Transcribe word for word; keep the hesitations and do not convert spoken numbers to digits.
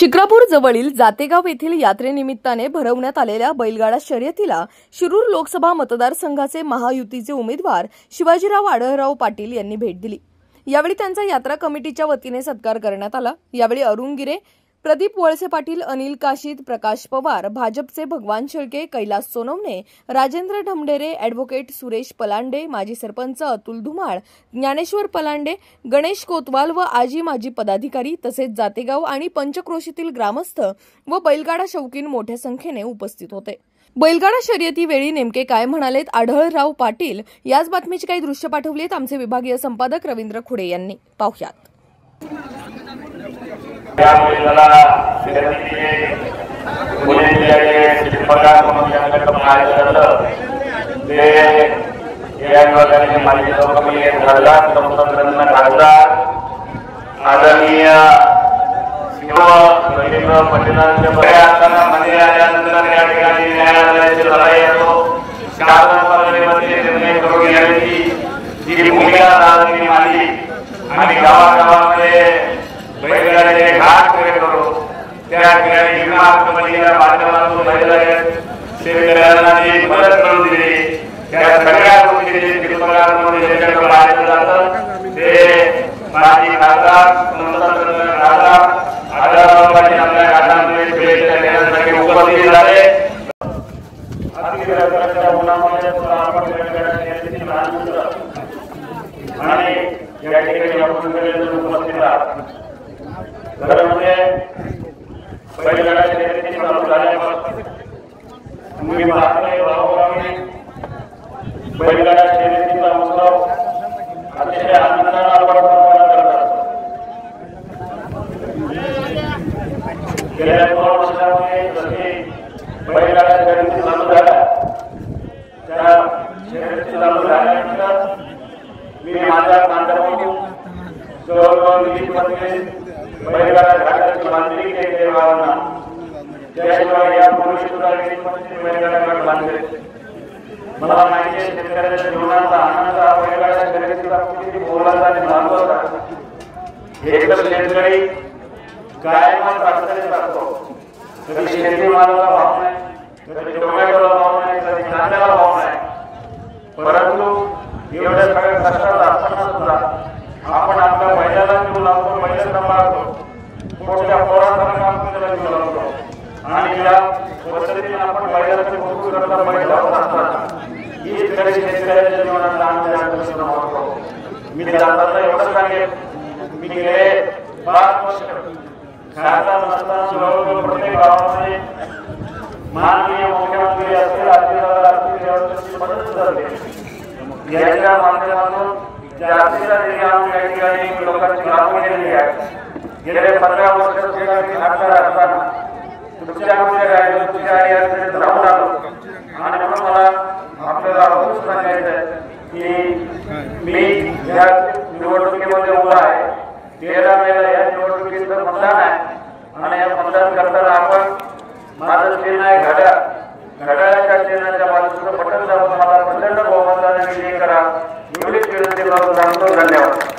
शिक्रापूर जवळील जातेगाव येथील यात्रेनिमित्ताने भरवण्यात आलेल्या बैलगाडा शर्यतीला शिरूर लोकसभा मतदारसंघाचे महायुतीचे उमेदवार शिवाजीराव आढळराव पाटील यांनी भेट दिली। यावेळी त्यांचा यात्रा कमिटीच्या वतीने सत्कार करण्यात आला। यावेळी अरुण गिरे, प्रदीप वळसे पाटील, अनिल काशीद, प्रकाश पवार, भाजपचे भगवान शेळके, कैलास सोनवणे, राजेंद्र ढमढेरे, ॲडव्होकेट सुरेश पलांडे, माजी सरपंच अतुल धुमाळ, ज्ञानेश्वर पलांडे, गणेश कोतवाल व आजी माजी पदाधिकारी तसेच जातेगाव आणि पंचक्रोशीतील ग्रामस्थ व बैलगाडा शौकीन मोठ्या संख्येने उपस्थित होते। बैलगाडा शर्यतीवेळी नेमके काय म्हणालेत आढळराव पाटील, याच बातमीची काही दृश्य पाठवलीत आमचे विभागीय संपादक रवींद्र खुडे यांनी। पाहुयात। या मुलीला शर्यतीचे मुलींचे शिल्पकार म्हणून त्यांच्याकडे माहिती झालं ते या विभागाने माहिती लोकमत खासदार संसदरत्न खासदार आदरणीय शिव रवींद्र पाटीलांचे बरे असताना मध्ये आल्यानंतर या ठिकाणी न्यायालयाची लढाई असो शासनपरिषदेमध्ये निर्णय करून घेण्याची जी भूमिका राजकीय मांडली आणि गावागावामध्ये बैलगाड्याचे घाट वगैरे करू त्या ठिकाणी विमानबंदीच्या माध्यमातून बैलगाड्या शेतकऱ्यांना जी मदत करून दिली त्या सगळ्या गोष्टीचे शिल्पकार म्हणून ज्यांच्याकडे पाहिलं जातं ते माजी खासदार संसदरत्न खासदार आढळराव पाटील आपल्या घाटामध्ये शुभेच्छा देण्यासाठी उपस्थित झाले। अतिरथाच्या उन्हामध्ये आपण बैलगाडा शर्यतीची आनंद आणि या ठिकाणी आपण सगळेजण उपस्थित आहात। घरामध्ये बैलगाडा शर्यती चालू झाल्यापासून तुम्ही पाहताय गावोगावी बैलगाडा शर्यतीचा उत्सव अतिशय आनंदाने आपण साजरा करत असतो। गेल्या दोन वर्षांमध्ये जशी बैलगाडा शर्यती चालू झाल्या त्या शर्यती चालू झाल्यानंतर मी माझ्या माध्यमातून जवळजवळ वीस पंचवीस बैलगाडा घाटाची बांधणी केली गावांना, त्याशिवाय या पूर्वी सुद्धा वीस पंचवीस बैलगाडा घाट बांधले। मला माहिती आहे शेतकऱ्याच्या जीवनाचा आनंद हा बैलगाडा शर्यतीचा किती मोलाचा आणि महत्त्वाचा आहे। एकतर शेतकरी कायमच अडचणीत असतो, कधी शेतीमालाला भाव नाही, कधी टोमॅटोला भाव नाही, कधी कांद्याला भाव नाही, परंतु एवढ्या सगळ्या कष्टात असताना सुद्धा आपण आपल्या बैलाला जीव लावतो, बैल सांभाळतो, मोठ्या पोरासारखा आपण त्याला जीव लावतो आणि या पद्धतीने आपण बैलाचे कौतुक करता बैल लावत असतात। हीच खरी शेतकऱ्याच्या जीवनाचा आनंद आहे महत्व। मी जाताना एवढं सांगेन, मी गेले पाच वर्ष खासदार नसताना जवळजवळ प्रत्येक गावामध्ये माननीय मुख्यमंत्री असतील, आशीर्वाद असतील, याची मदत करते। याच्या माध्यमातून जातीला या ठिकाणी लोकांची कामं केलेली आहेत। गेले पंधरा वर्ष सुद्धा मी खासदार असताना तुमच्यामध्ये राहिलो, तुमच्या याकडे जाऊन आलो आणि म्हणून मला आपल्याला अवश्य सांगायचं आहे की मी या निवडणुकीमध्ये उभा आहे। तेरा मेला या निवडणुकीचं मतदान आहे आणि या मतदान करताना आपण माझं चिन्ह आहे घड्याळ, घड्याळाच्या चिन्हाच्या बाजूचं बटन दाबून मला प्रचंड बहुमताने विजयी करा एवढीच विनंती करून सांगतो। धन्यवाद।